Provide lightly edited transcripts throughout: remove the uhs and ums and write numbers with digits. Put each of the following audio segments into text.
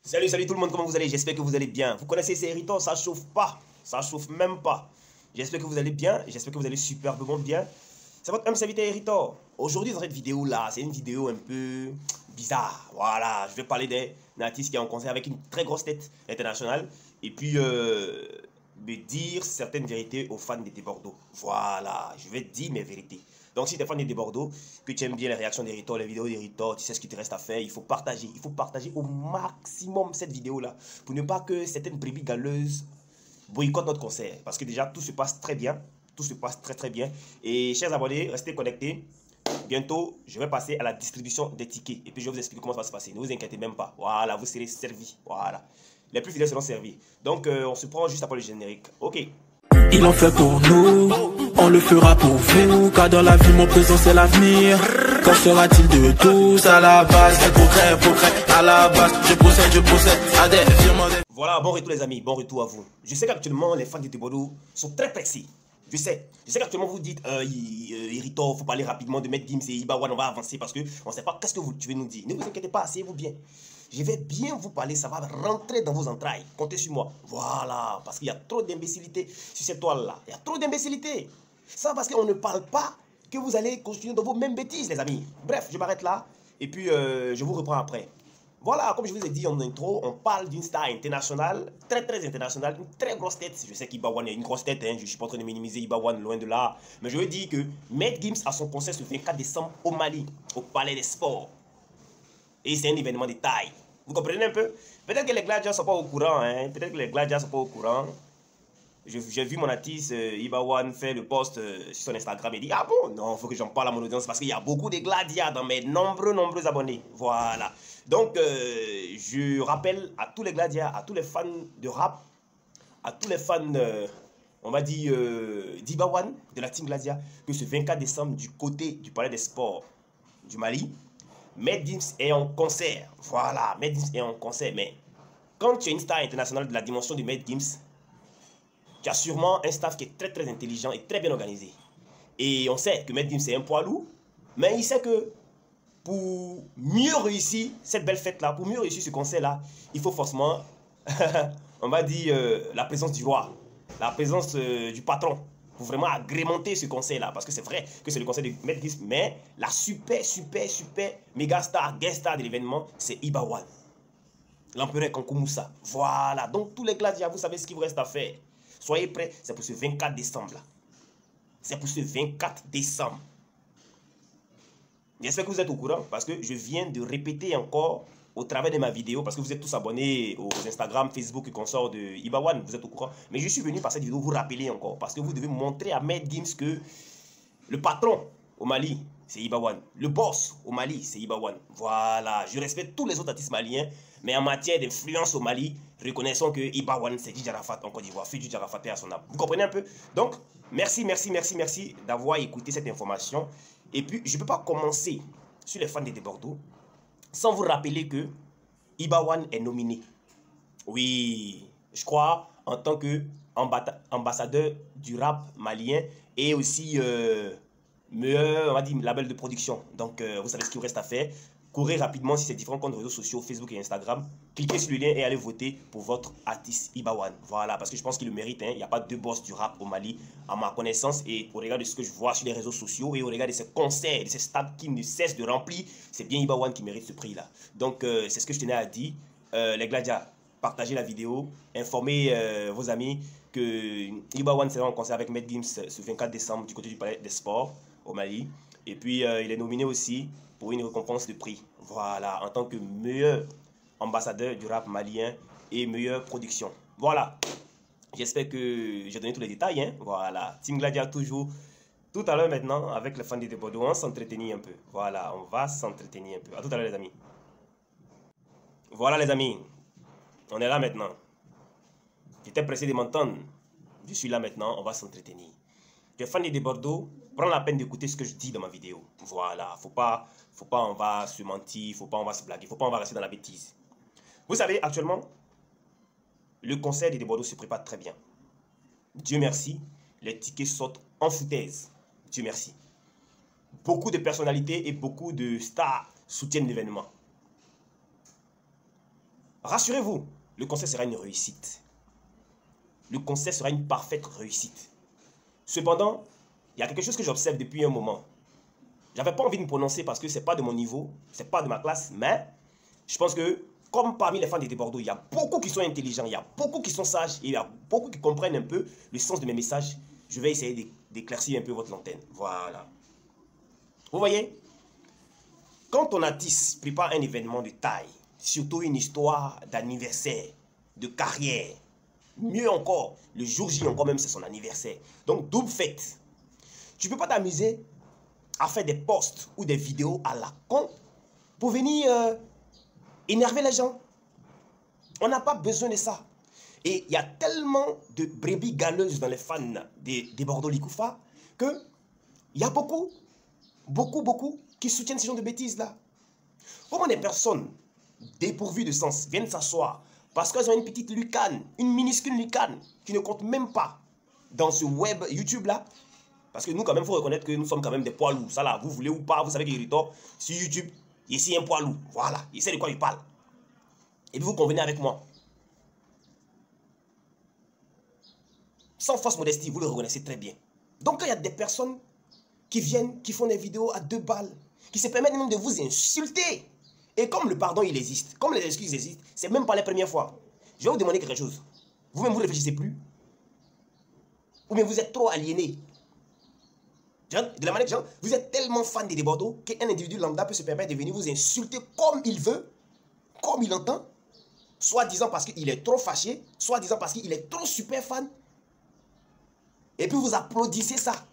Salut, salut tout le monde, comment vous allez? J'espère que vous allez bien. Vous connaissez ces Héritos, ça chauffe pas, ça chauffe même pas. J'espère que vous allez bien, j'espère que vous allez superbement bien. C'est votre homme serviteur Héritos. Aujourd'hui dans cette vidéo là, c'est une vidéo un peu bizarre. Voilà, je vais parler d'un artiste qui est en concert avec une très grosse tête internationale. Et puis me dire certaines vérités aux fans des Bordeaux. Voilà, je vais dire mes vérités. Donc si tu es fan des Bordeaux, que tu aimes bien les réactions d'Héritos, les vidéos d'Héritos, tu sais ce qu'il te reste à faire, il faut partager. Il faut partager au maximum cette vidéo-là pour ne pas que certaines brebis galeuses boycottent notre concert. Parce que déjà, tout se passe très bien. Tout se passe très très bien. Et chers abonnés, restez connectés. Bientôt, je vais passer à la distribution des tickets. Et puis je vais vous expliquer comment ça va se passer. Ne vous inquiétez même pas. Voilà, vous serez servis. Voilà. Les plus fidèles seront servis. Donc, on se prend juste après le générique. Ok. Il en fait pour nous, on le fera pour vous, car dans la vie mon présent c'est l'avenir. Qu'en sera-t-il de tous à la base, des progrès, à la base, je procède à des virements. Voilà, bon retour les amis, bon retour à vous. Je sais qu'actuellement les fans de Bordeaux sont très pressés. Je sais qu'actuellement vous dites, Héritos, faut parler rapidement de Maître Gims et Ibawan, on va avancer parce qu'on ne sait pas qu'est-ce que tu veux nous dire. Ne vous inquiétez pas, asseyez-vous bien. Je vais bien vous parler, ça va rentrer dans vos entrailles. Comptez sur moi. Voilà, parce qu'il y a trop d'imbécilité sur cette toile-là. Il y a trop d'imbécilité. Ça parce qu'on ne parle pas que vous allez continuer dans vos mêmes bêtises, les amis. Bref, je m'arrête là et puis je vous reprends après. Voilà, comme je vous ai dit en intro, on parle d'une star internationale, très très internationale, une très grosse tête. Je sais qu'Ibawan a une grosse tête, hein, je ne suis pas en train de minimiser Ibawan, loin de là. Mais je veux dire que Maître Gims a son concert ce 24 décembre au Mali, au Palais des Sports. Et c'est un événement de taille. Vous comprenez un peu? Peut-être que les gladiateurs ne sont pas au courant, hein. Peut-être que les gladiateurs ne sont pas au courant. J'ai vu mon artiste Ibawan faire le post sur son Instagram et dit ah bon, non, il faut que j'en parle à mon audience parce qu'il y a beaucoup de gladiateurs dans mes nombreux abonnés. Voilà. Donc, je rappelle à tous les gladiateurs, à tous les fans de rap, à tous les fans, on va dire, d'Ibawan, de la team Gladia, que ce 24 décembre, du côté du Palais des Sports du Mali, Maître Gims est en concert. Voilà, Maître Gims est en concert. Mais quand tu es une star internationale de la dimension de Maître Gims, tu as sûrement un staff qui est très très intelligent et très bien organisé. Et on sait que Maître Gims c'est un poids lourd, mais il sait que pour mieux réussir cette belle fête-là, pour mieux réussir ce concert-là, il faut forcément, on va dire, la présence du roi, la présence du patron, pour vraiment agrémenter ce concert-là. Parce que c'est vrai que c'est le concert de Maître Gims, mais la super méga star, guest star de l'événement, c'est Ibawan, l'empereur Kankou Moussa. Voilà, donc tous les gladiateurs, vous savez ce qu'il vous reste à faire. Soyez prêts, c'est pour ce 24 décembre là. C'est pour ce 24 décembre. J'espère que vous êtes au courant parce que je viens de répéter encore au travers de ma vidéo parce que vous êtes tous abonnés aux Instagram, Facebook et consorts de Ibawan, vous êtes au courant. Mais je suis venu par cette vidéo vous rappeler encore parce que vous devez montrer à Maître Gims que le patron au Mali, c'est Ibawan. Le boss au Mali, c'est Ibawan. Voilà, je respecte tous les autres artistes maliens, mais en matière d'influence au Mali, reconnaissons que Ibawan, c'est Djidji Arafat en Côte d'Ivoire. Fait Djidji Arafat à son âme. Vous comprenez un peu? Donc, merci d'avoir écouté cette information. Et puis, je ne peux pas commencer sur les fans de Bordeaux sans vous rappeler que Ibawan est nominé. Oui, je crois, en tant qu'ambassadeur du rap malien et aussi meilleur, on va dire, label de production. Donc, vous savez ce qu'il vous reste à faire. Courez rapidement sur ces différents comptes de réseaux sociaux, Facebook et Instagram. Cliquez sur le lien et allez voter pour votre artiste Ibawan. Voilà, parce que je pense qu'il le mérite. Hein. Il n'y a pas deux boss du rap au Mali, à ma connaissance. Et au regard de ce que je vois sur les réseaux sociaux et au regard de ces concerts, de ces stades qui ne cessent de remplir, c'est bien Ibawan qui mérite ce prix-là. Donc, c'est ce que je tenais à dire. Les gladiateurs, partagez la vidéo, informez vos amis que Ibawan sera en concert avec Maître Gims ce 24 décembre du côté du Palais des Sports au Mali. Et puis, il est nominé aussi pour une récompense de prix. Voilà, en tant que meilleur ambassadeur du rap malien et meilleure production. Voilà, j'espère que j'ai donné tous les détails. Hein. Voilà, Team Gladia toujours. Tout à l'heure maintenant, avec les fans de Bordeaux, on va s'entretenir un peu. Voilà, on va s'entretenir un peu. A tout à l'heure les amis. Voilà les amis, on est là maintenant. J'étais pressé de m'entendre. Je suis là maintenant, on va s'entretenir. Tu es fan de Bordeaux, prends la peine d'écouter ce que je dis dans ma vidéo. Voilà, faut pas on va se mentir, faut pas on va se blaguer, faut pas on va rester dans la bêtise. Vous savez, actuellement, le concert de Bordeaux se prépare très bien. Dieu merci, les tickets sortent en foutaise. Dieu merci. Beaucoup de personnalités et beaucoup de stars soutiennent l'événement. Rassurez-vous, le concert sera une réussite. Le concert sera une parfaite réussite. Cependant, il y a quelque chose que j'observe depuis un moment. J'avais pas envie de me prononcer parce que c'est pas de mon niveau, c'est pas de ma classe, mais je pense que comme parmi les fans de Bordeaux, il y a beaucoup qui sont intelligents, il y a beaucoup qui sont sages, et il y a beaucoup qui comprennent un peu le sens de mes messages. Je vais essayer d'éclaircir un peu votre lanterne. Voilà. Vous voyez, quand ton artiste prépare un événement de taille, surtout une histoire d'anniversaire, de carrière, mieux encore, le jour J encore même c'est son anniversaire. Donc double fête. Tu ne peux pas t'amuser à faire des posts ou des vidéos à la con pour venir énerver les gens. On n'a pas besoin de ça. Et il y a tellement de brebis galeuses dans les fans des Bordeaux Likoufa que il y a beaucoup qui soutiennent ce genre de bêtises-là. Comment des personnes dépourvues de sens viennent s'asseoir parce qu'elles ont une petite lucane, une minuscule lucane qui ne compte même pas dans ce web YouTube-là. Parce que nous, quand même, il faut reconnaître que nous sommes quand même des poids lourds. Ça là, vous voulez ou pas, vous savez qu'Héritor, sur YouTube, ici, un poids lourd. Voilà, il sait de quoi il parle. Et puis vous convenez avec moi. Sans fausse modestie, vous le reconnaissez très bien. Donc, quand il y a des personnes qui viennent, qui font des vidéos à 2 balles, qui se permettent même de vous insulter. Et comme le pardon, il existe, comme les excuses existent, c'est même pas la première fois. Je vais vous demander quelque chose. Vous-même, vous ne réfléchissez plus. Ou bien vous êtes trop aliéné. De la manière que vous êtes tellement fan des Bordeaux qu'un individu lambda peut se permettre de venir vous insulter comme il veut, comme il entend, soit disant parce qu'il est trop fâché, soit disant parce qu'il est trop super fan. Et puis vous applaudissez ça.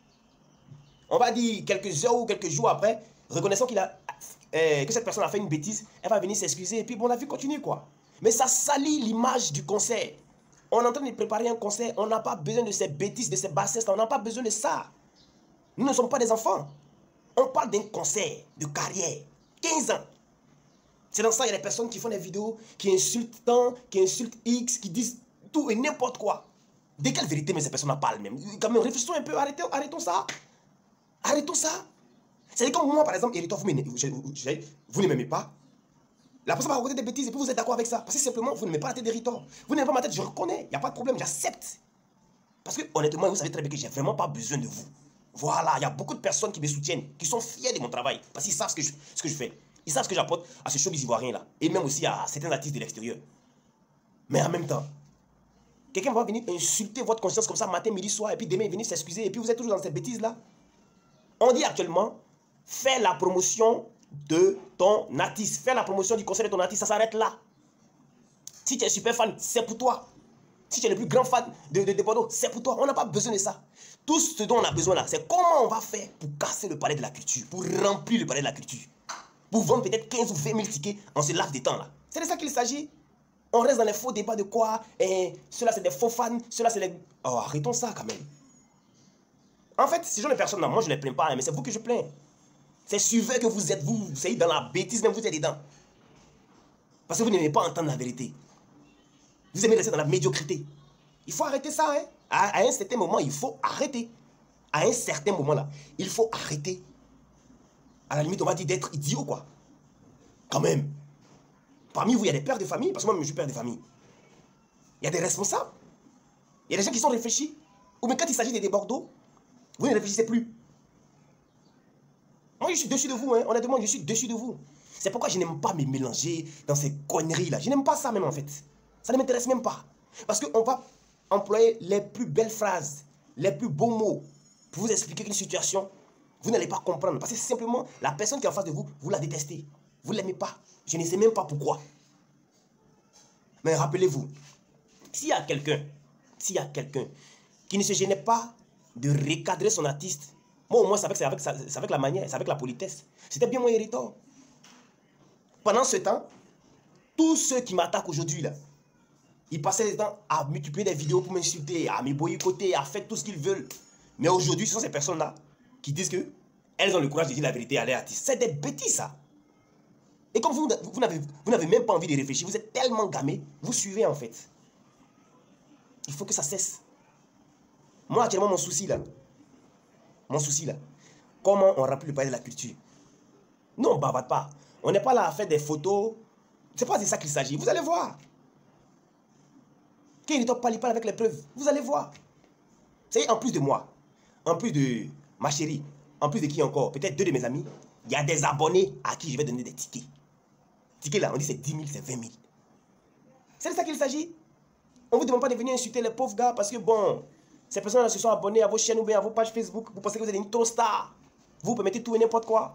On va dire quelques heures ou quelques jours après, reconnaissant que cette personne a fait une bêtise, elle va venir s'excuser et puis bon, la vie continue quoi. Mais ça salit l'image du concert. On est en train de préparer un concert, on n'a pas besoin de ces bêtises, de ces bassesses, on n'a pas besoin de ça. Nous ne sommes pas des enfants. On parle d'un concert de carrière. 15 ans. C'est dans ça qu'il y a des personnes qui font des vidéos, qui insultent tant, qui insultent X, qui disent tout et n'importe quoi. De quelle vérité mais ces personnes parlent même? Quand même, réfléchissons un peu, arrêtons ça. Arrêtons ça. C'est comme moi, par exemple, Héritor, vous ne m'aimez pas. La personne va raconter des bêtises et puis vous êtes d'accord avec ça. Parce que simplement, vous ne m'aimez pas la tête d'Héritor. Vous n'aimez pas ma tête, je reconnais. Il n'y a pas de problème, j'accepte. Parce que honnêtement, vous savez très bien que je n'ai vraiment pas besoin de vous. Voilà, il y a beaucoup de personnes qui me soutiennent, qui sont fiers de mon travail, parce qu'ils savent ce que je fais. Ils savent ce que j'apporte à ce showbiz ivoirien-là, et même aussi à certains artistes de l'extérieur. Mais en même temps, quelqu'un va venir insulter votre conscience comme ça, matin, midi, soir, et puis demain, venir s'excuser, et puis vous êtes toujours dans cette bêtise-là. On dit actuellement, fais la promotion de ton artiste, fais la promotion du concert de ton artiste, ça s'arrête là. Si tu es super fan, c'est pour toi. Si tu es le plus grand fan de Bordeaux, c'est pour toi. On n'a pas besoin de ça. Tout ce dont on a besoin là, c'est comment on va faire pour casser le palais de la culture, pour remplir le palais de la culture. Pour vendre peut-être 15 ou 20 000 tickets en ce laps de temps là. C'est de ça qu'il s'agit. On reste dans les faux débats de quoi ceux-là c'est des faux fans, ceux-là c'est les... Oh, arrêtons ça quand même. En fait, ces gens de personnes là, moi je ne les plains pas, hein, mais c'est vous que je plains. C'est suivez que vous êtes, vous êtes dans la bêtise, même vous êtes dedans. Parce que vous n'aimez pas entendre la vérité. Vous aimez rester dans la médiocrité. Il faut arrêter ça, hein. À un certain moment, il faut arrêter. À un certain moment là, il faut arrêter. À la limite, on va dire d'être idiot, quoi. Quand même. Parmi vous, il y a des pères de famille, parce que moi, je suis père de famille. Il y a des responsables. Il y a des gens qui sont réfléchis. Ou même quand il s'agit des Bordeaux, vous ne réfléchissez plus. Moi, je suis dessus de vous, hein. Honnêtement, je suis dessus de vous. C'est pourquoi je n'aime pas me mélanger dans ces conneries-là. Je n'aime pas ça même, en fait. Ça ne m'intéresse même pas. Parce qu'on va employer les plus belles phrases, les plus beaux mots pour vous expliquer une situation. Vous n'allez pas comprendre. Parce que simplement, la personne qui est en face de vous, vous la détestez. Vous ne l'aimez pas. Je ne sais même pas pourquoi. Mais rappelez-vous, s'il y a quelqu'un qui ne se gênait pas de recadrer son artiste, moi au moins, c'est avec la manière, c'est avec la politesse. C'était bien mon Héritor. Pendant ce temps, tous ceux qui m'attaquent aujourd'hui, là, ils passaient le temps à multiplier des vidéos pour m'insulter, à me boycotter, à faire tout ce qu'ils veulent. Mais aujourd'hui, ce sont ces personnes-là qui disent qu'elles ont le courage de dire la vérité à leurs artistes. C'est des bêtises, ça. Et comme vous n'avez même pas envie de réfléchir, vous êtes tellement gamé, vous suivez en fait. Il faut que ça cesse. Moi, actuellement, mon souci là, comment on remplit le palais de la culture? Nous, on ne bavarde pas. On n'est pas là à faire des photos C'est pas de ça qu'il s'agit. Vous allez voir. Quand il ne parle pas avec les preuves, vous allez voir. C'est en plus de moi, en plus de ma chérie, en plus de qui encore, peut-être 2 de mes amis, il y a des abonnés à qui je vais donner des tickets. Tickets là, on dit c'est 10 000, c'est 20 000. C'est de ça qu'il s'agit. On ne vous demande pas de venir insulter les pauvres gars parce que bon, ces personnes-là se sont abonnées à vos chaînes ou bien à vos pages Facebook. Vous pensez que vous êtes une trop star. Vous permettez tout et n'importe quoi.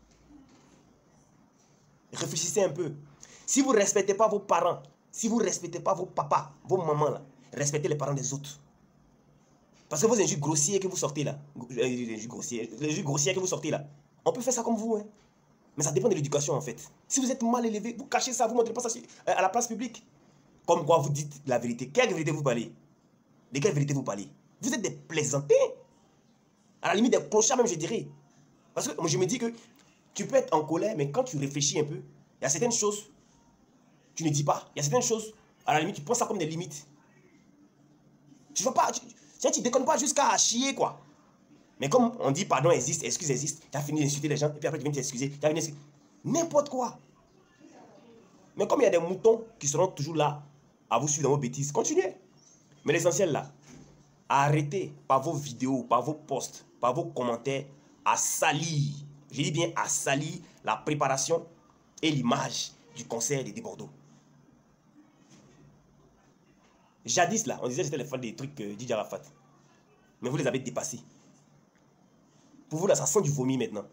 Réfléchissez un peu. Si vous ne respectez pas vos parents, si vous ne respectez pas vos papas, vos mamans là, respectez les parents des autres. Parce que vos injures grossières que vous sortez là, les injures grossières que vous sortez là, on peut faire ça comme vous. Hein. Mais ça dépend de l'éducation en fait. Si vous êtes mal élevé, vous cachez ça, vous ne montrez pas ça à la place publique. Comme quoi vous dites la vérité. Quelle vérité vous parlez? De quelle vérité vous parlez? Vous êtes des plaisantins. À la limite des clochards même je dirais. Parce que moi, je me dis que tu peux être en colère, mais quand tu réfléchis un peu, il y a certaines choses, tu ne dis pas. Il y a certaines choses, à la limite, tu prends ça comme des limites. Tu ne vas pas, tu déconnes pas jusqu'à chier, quoi. Mais comme on dit pardon existe, excuse existe, tu as fini d'insulter les gens, et puis après tu viens t'excuser. N'importe quoi. Mais comme il y a des moutons qui seront toujours là, à vous suivre dans vos bêtises, continuez. Mais l'essentiel là, arrêtez par vos vidéos, par vos posts, par vos commentaires, à salir, je dis bien à salir la préparation et l'image du concert de Bordeaux. Jadis là, on disait que c'était les fans des trucs DJ Arafat. Mais vous les avez dépassés. Pour vous là, ça sent du vomi maintenant.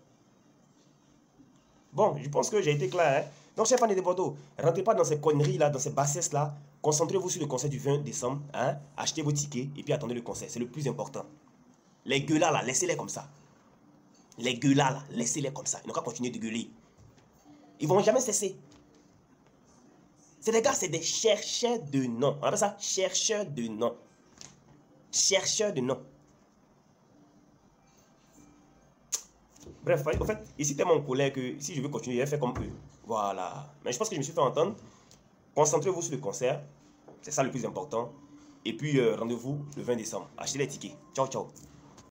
Bon, je pense que j'ai été clair. Hein? Donc, chers fans de Bordeaux, rentrez pas dans ces conneries là, dans ces bassesses là. Concentrez-vous sur le concert du 20 décembre. Hein? Achetez vos tickets et puis attendez le concert. C'est le plus important. Les gueulards là, laissez-les comme ça. Les gueulards là, laissez-les comme ça. Ils n'ont qu'à continuer de gueuler. Ils ne vont jamais cesser. C'est des gars, c'est des chercheurs de noms. On appelle ça chercheurs de noms. Chercheurs de noms. Bref, en fait, ici tellement en colère que si je veux continuer, je vais faire comme eux. Voilà. Mais je pense que je me suis fait entendre. Concentrez-vous sur le concert. C'est ça le plus important. Et puis, rendez-vous le 20 décembre. Achetez les tickets. Ciao, ciao.